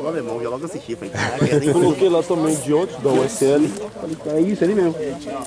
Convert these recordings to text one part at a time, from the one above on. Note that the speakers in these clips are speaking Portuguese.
meu irmão, eu já logo assisti. Falei, Eu coloquei lá também de ontem, da USL. falei, é isso, ele mesmo.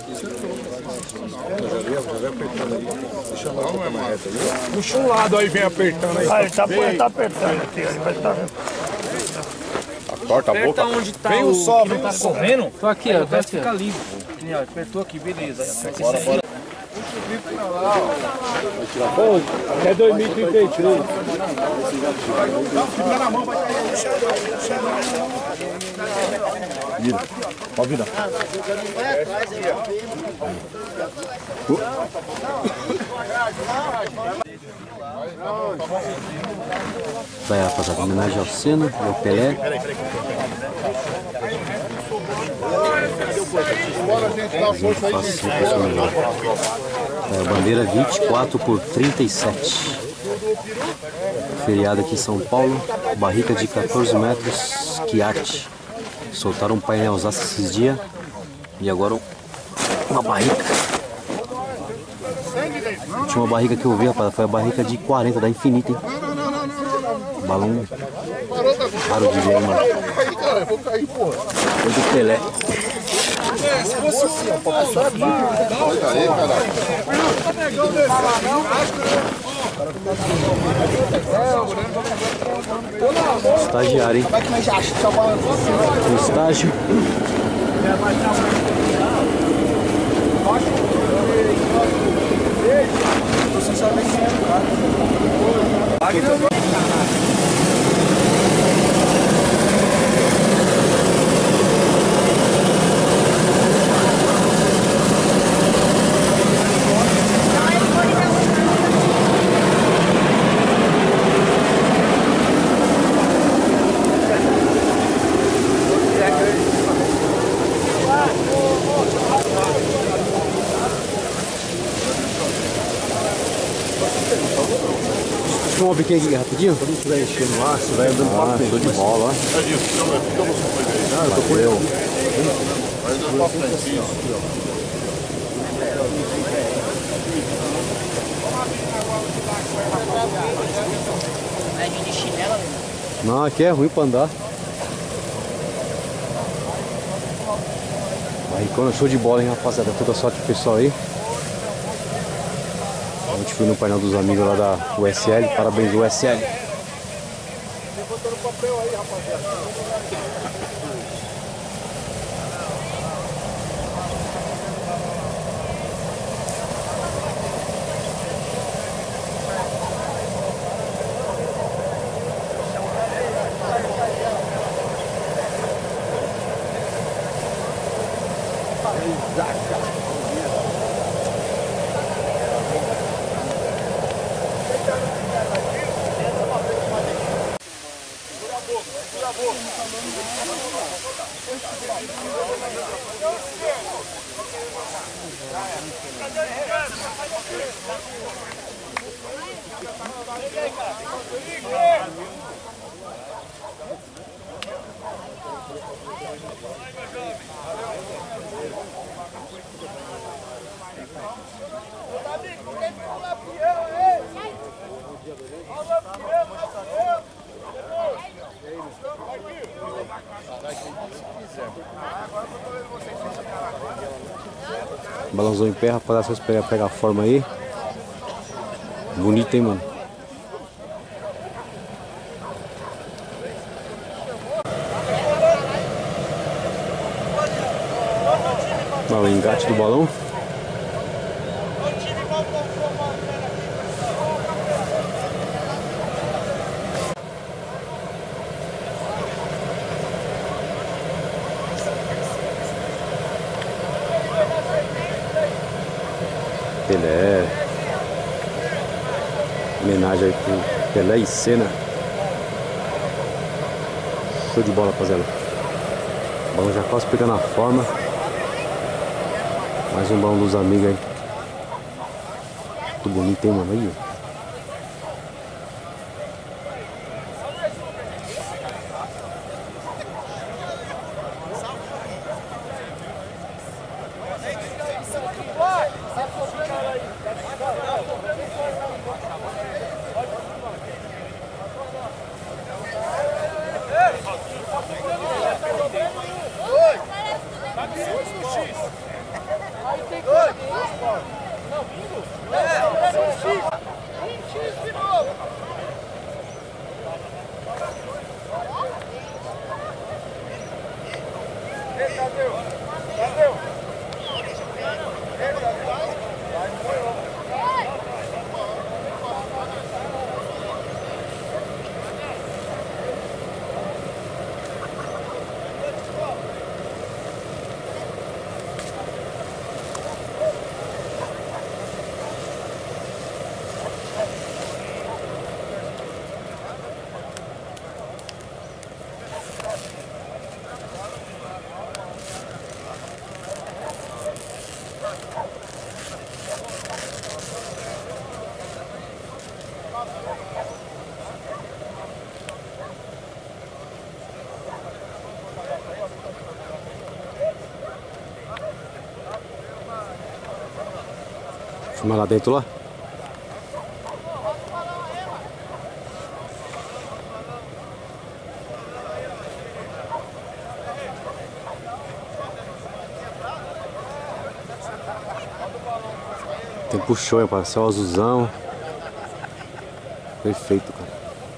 Puxa um lado aí, vem apertando aí. Ah, ele tá apertando aqui, ele vai estar. Corta a boca. Onde tá vem o sol, vem tá o sol. correndo? Tô aqui, ó. Vai ficar limpo. Apertou aqui, beleza. Aí aperta esse aí. É 2033. Segura na mão, vai cair no chão. Vira, pode virar. Vai, rapaziada, homenagem ao Senna, ao Pelé. Bandeira 24/37. Feriado aqui em São Paulo. Barrica de 14 metros. Que arte. Soltaram um painelzaço esses dias. E agora uma barrica. Tinha uma barrica que eu vi, rapaz. Foi a barrica de 40 da Infinita, hein? Balão raro de ver, hein, mano. Foi do Pelé. Se fosse assim, ó, pra passar aqui. Olha aí, caralho. Estagiário, hein? No estágio. Você sabe quem é o cara. Vamos abrir aqui rapidinho? Quando estiver enchendo lá, você vai andando pra frente. Show de bola, ó. Valeu. Não, aqui é ruim pra andar. Barricona, show de bola, hein, rapaziada. Toda sorte pro pessoal aí. A gente foi no painel dos amigos lá da USL. Parabéns, USL. Balãozão em pé, rapaziada, vocês pegar a forma aí. Bonito, hein, mano? Olha o engate do balão. Pelé. Homenagem aí pro Pelé e Senna. Show de bola, rapaziada. O balão já quase pegando a forma. Mais um balão dos amigos aí. Muito bonito, hein, mano? Aí, ó. Filma lá dentro lá. Tempo show, hein, céu azulzão. Perfeito, cara.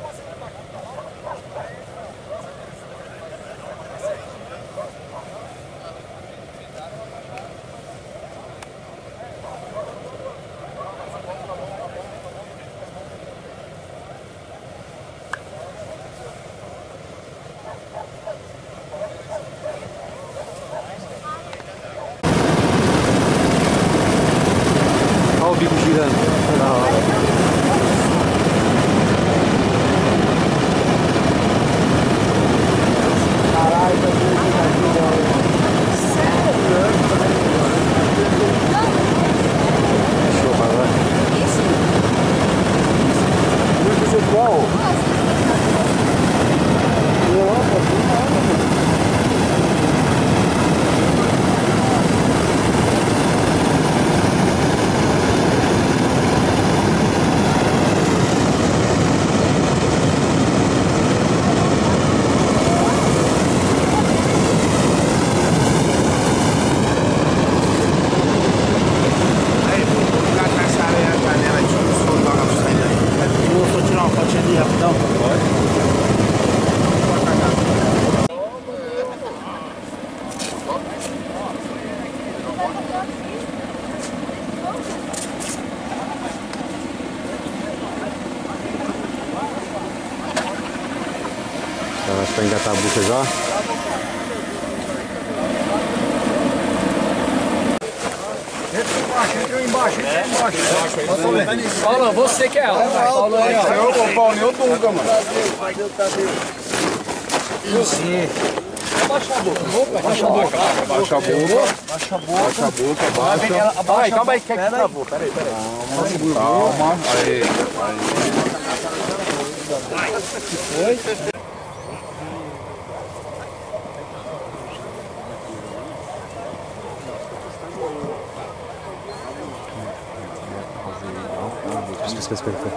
Olha o bico girando. Da hora. Show, vai. Vou tirar uma fotinha ali rapidão. Ela vai engatar a bucha já. Entra embaixo. Paulo, você que é ela. Paulo aí, ó. O Paulinho é o Dunga, mano. Abaixa a boca. Abaixa a boca. Baixa a boca. Baixa a boca, baixa. Calma aí, que travou. Peraí. Calma. Aí. Espera.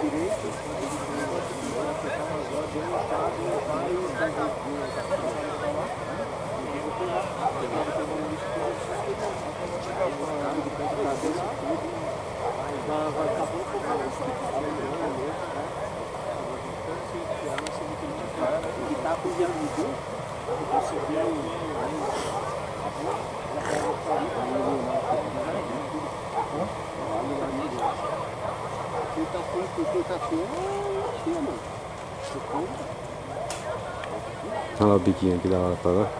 Olha lá o biquinho aqui da hora pra lá.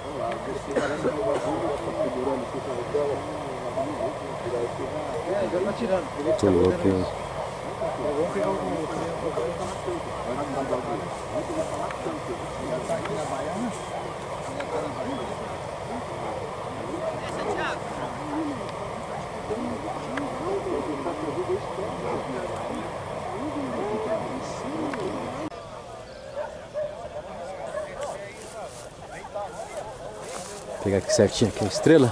Tô louco, hein? Vou pegar aqui certinho aqui a estrela.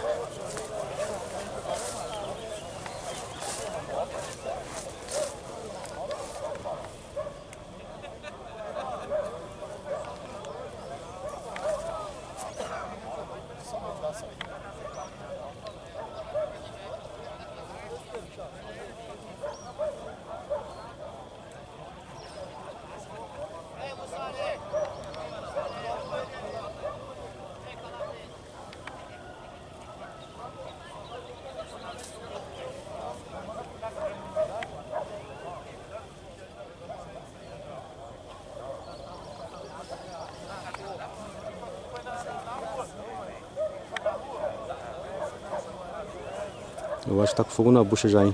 Eu acho que tá com fogo na bucha já, hein?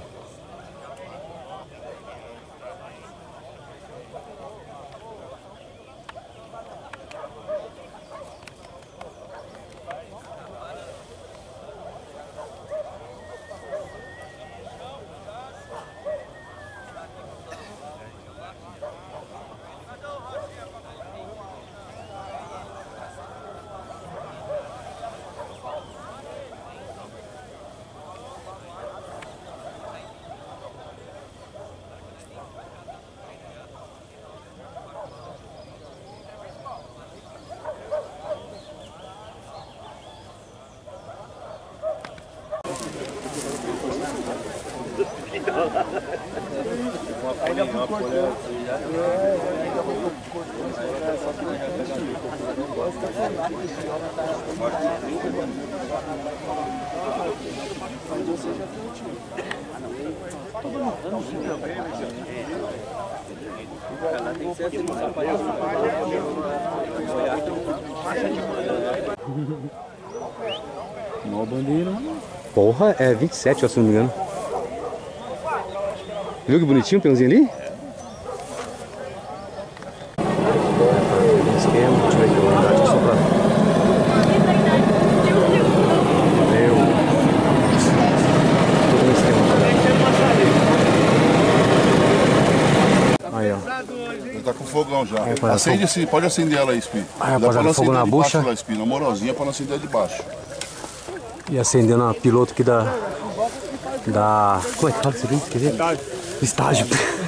Mó bandeira. Porra, é 27, se não me engano. Viu que bonitinho o peãozinho ali? Esquema, deixa eu ver aqui a unidade só pra... Meu... Tudo no esquema. Aí, ó. Ele tá com fogão já. rapaziada, Acende sim, pode acender ela aí, Spi. Aí, rapaziada, fogo na bucha. Lá, Spi, na moralzinha pra não acender de baixo. E acendendo a piloto aqui da... Como é que fala isso aqui? Esqueci? Estágio.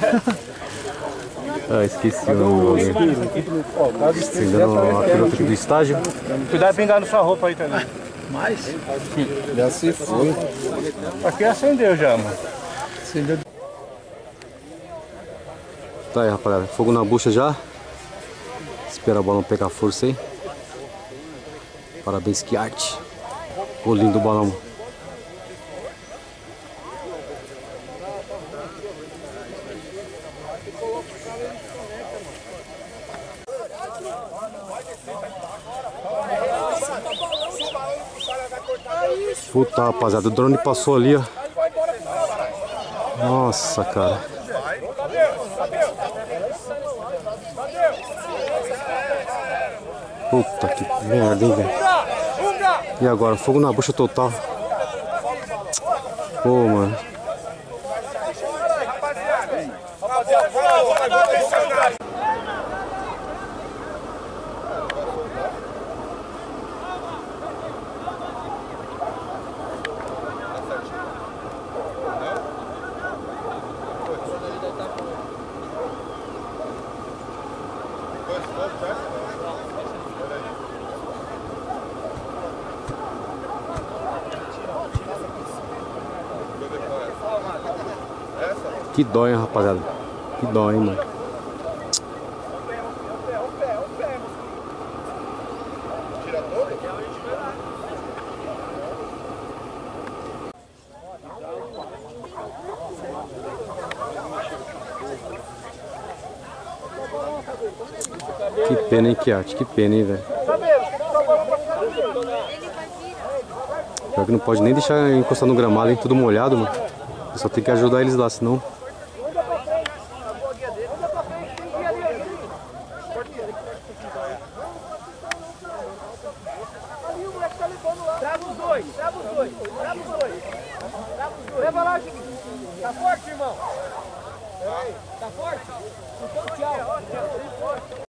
Ah, esqueci o nome. Acendendo a piloto aqui do estágio. Cuidado de pingar na sua roupa aí também. Já se foi. Aqui acendeu já, mano. Tá aí, rapaziada. Fogo na bucha já. Espera a bola não pegar força aí. Parabéns, que arte. O lindo balão. Puta, rapaziada, o drone passou ali, ó. Nossa, cara. Puta que merda, hein, velho. E agora, fogo na bucha total. Pô, mano. Que dó, hein, rapaziada. Que dó, hein, mano. Que pena, hein, que arte. Que pena, hein, velho. Pior que não pode nem deixar encostar no gramado, hein. Tudo molhado, mano. Só tem que ajudar eles lá, senão... Trava os dois. Leva lá, Chiquinho. Tá forte, irmão? Tá forte? Então tchau.